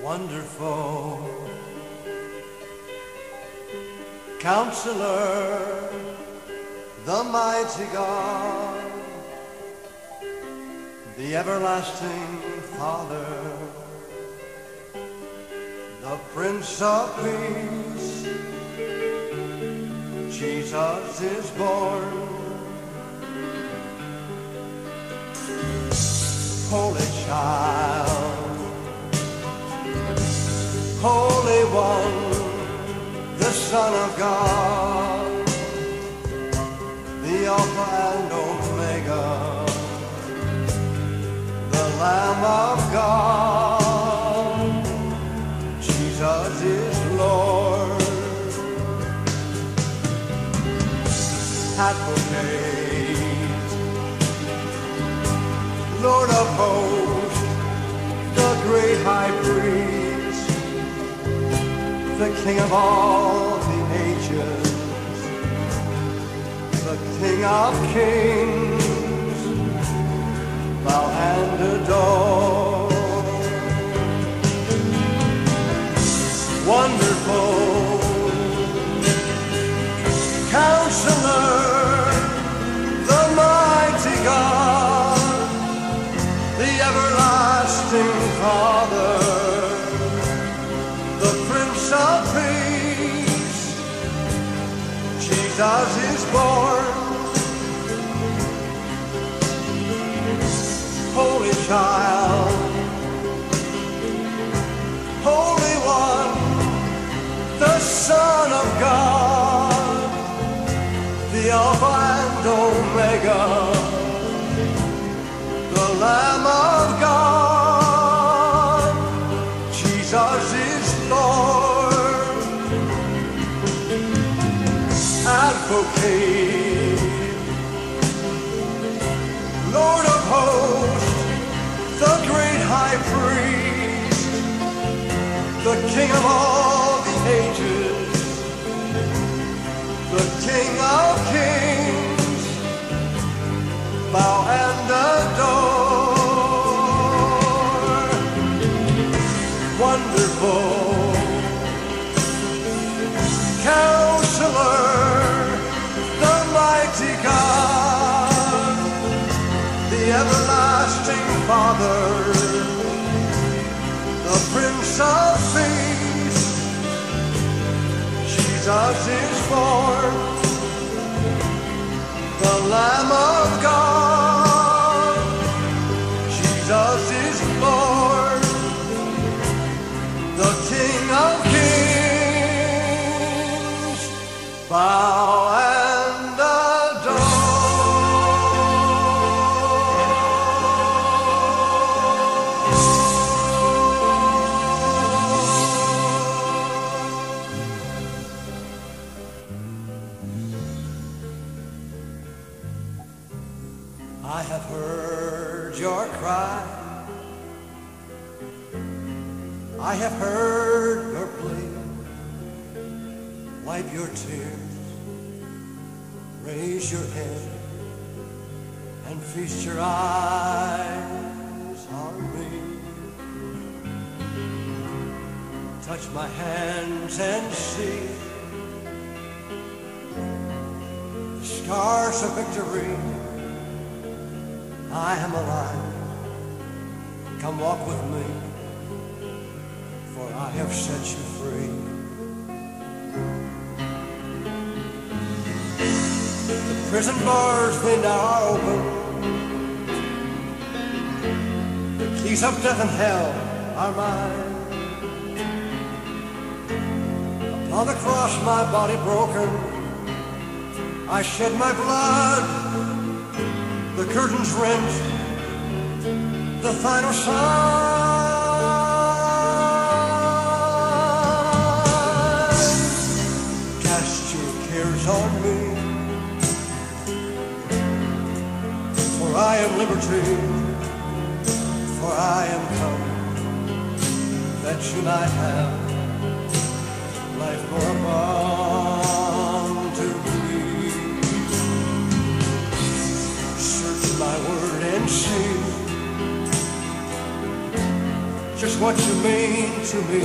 Wonderful Counselor, the mighty God, the everlasting Father, the Prince of Peace. Jesus is born. Holy Child, Holy One, the Son of God, the Alpha and Omega, the Lamb of God. Jesus is Lord. Advocate, Lord of hosts, the great high priest, the King of all the ages, the King of kings, bow and adore. Wonderful Counselor, the mighty God, the everlasting Father, the Prince of Peace. Jesus is born. Holy Child, Holy One, the Son of God, the Alpha and Omega, the Lamb of God. Jesus is Lord. Advocate, Lord of hosts, the great high priest, the King of all the ages, the King of kings, bow and adore. Wonderful Counselor, the mighty God, the everlasting Father, the Prince of Peace. Jesus is born, the Lamb of God. Jesus is Lord, the King of kings, bow and adore. I have heard your cry, I have heard your plea. Wipe your tears, raise your head, and feast your eyes on me. Touch my hands and see the scars of victory. I am alive, come walk with me, for I have set you free. The prison bars, they now are open, the keys of death and hell are mine. Upon the cross my body broken, I shed my blood, the curtains rent, the final sign. Cast your cares on me, for I am liberty, for I am come, that you might have life more abundantly. Search my word and see just just what you mean to me.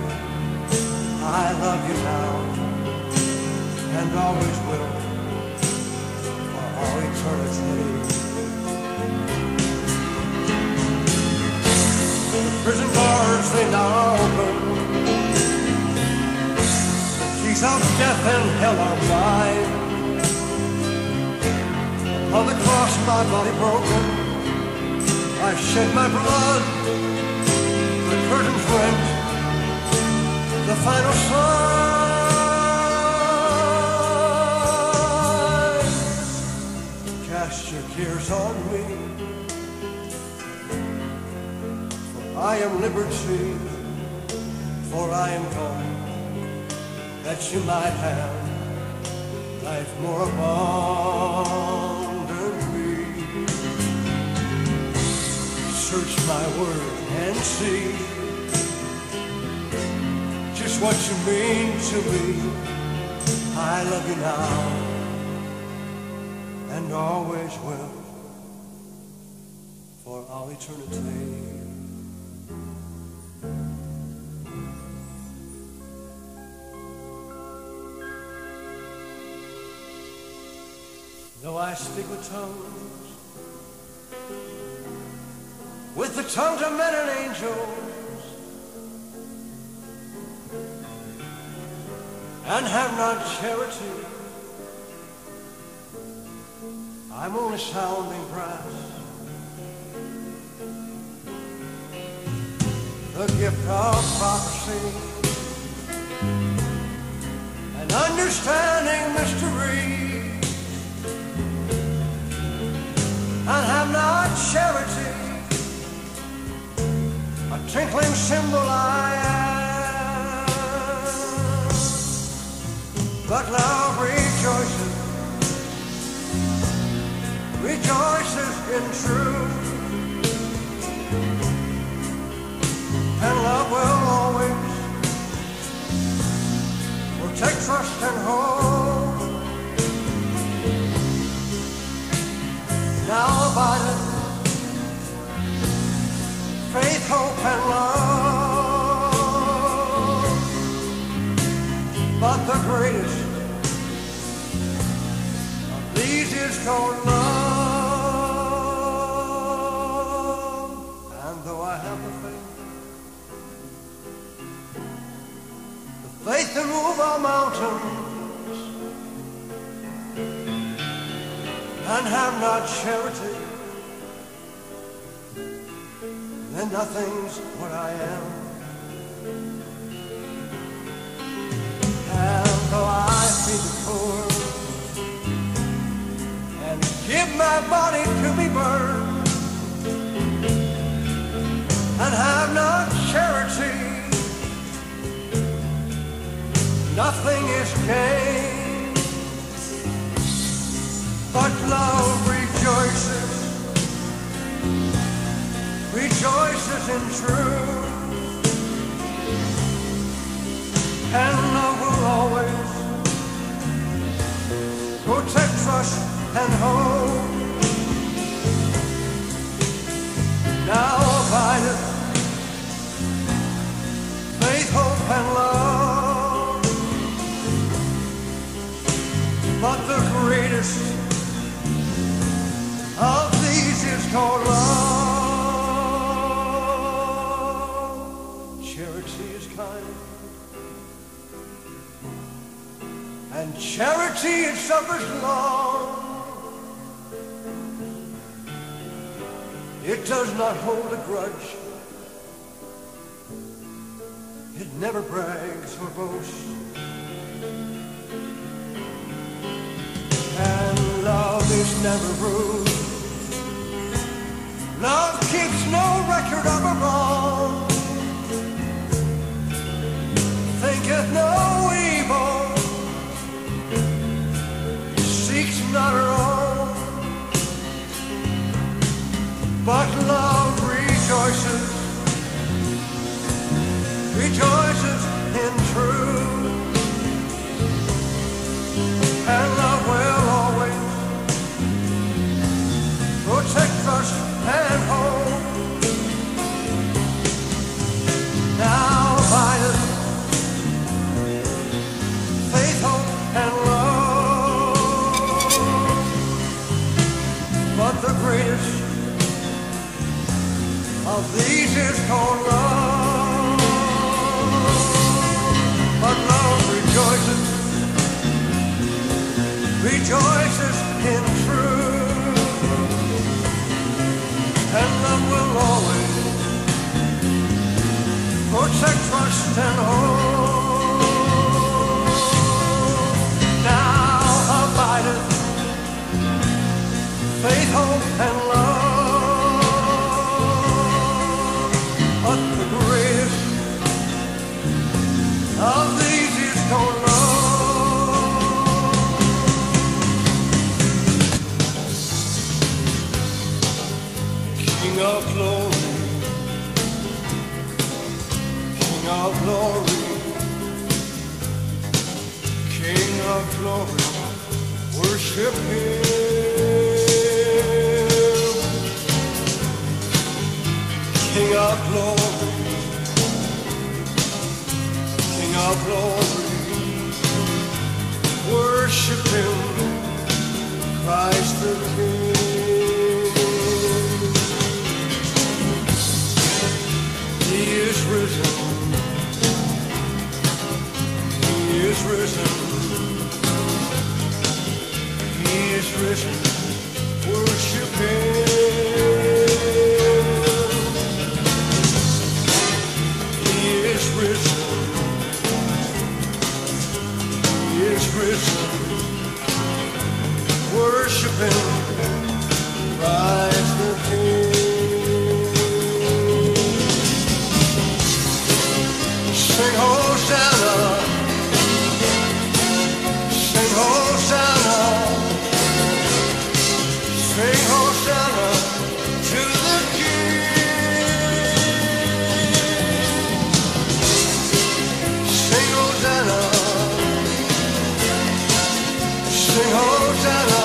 I love you now and always will for all eternity. The prison doors, they now open. The keys of death and hell are mine. On the cross, my body broken, I shed my blood. The curtains rent, the final sign. Cast your cares on me, for I am liberty, for I am gone, that you might have life more abundantly. Search my word and see just what you mean to me. I love you now and always will for all eternity. Though I speak with tongues, with the tongues of men and angels, and have not charity, I'm only sounding brass. The gift of prophecy and understanding mystery, and have not charity, a twinkling cymbal I am. But love rejoices, rejoices in truth, and love will always protect, trust, and hold. Now abideth faith, hope, and love, but the greatest of these is called love. And though I have the faith to move all mountains, and have not charity, then nothing's what I am. And though I feed the poor and give my body to be burned, and have not charity, nothing is gained. But love rejoices, rejoices in truth, and love will always protect, trust, and hope. Now abideth faith, hope, and love, but the greatest of these is called love. Charity is kind, and charity it suffers long. It does not hold a grudge, it never brags or boasts, and love is never rude. Love keeps no record of a wrong, thinketh no evil, seeks not her own, but love rejoices, rejoices in truth, and love will always protect us and hope. But the greatest of these is called love. But love rejoices, rejoices in truth, and love will always protect, trust, and hope. Now abideth faith, hope, and love. But the greatest of these is called love. King of glory, King of glory, King of glory, worship Him. King of glory, King of glory, worship Him, Christ the King. He is risen, He is risen, He is risen, worship Him. He is risen, worship Him, Christ the King. Sing Hosanna, sing Hosanna, sing Hosanna to the King. Sing Hosanna, sing Hosanna,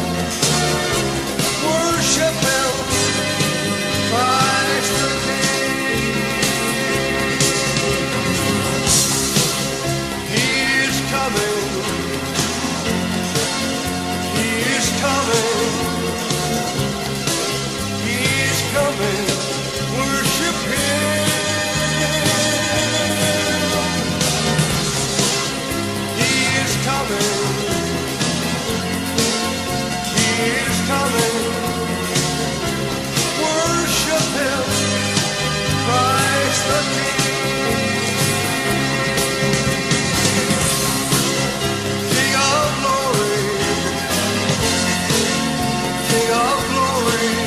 worship Him, Christ the King. He is coming, He is coming, He is coming, worship Him. He is coming, He is coming, worship Him, Christ the King. King of glory, King of glory,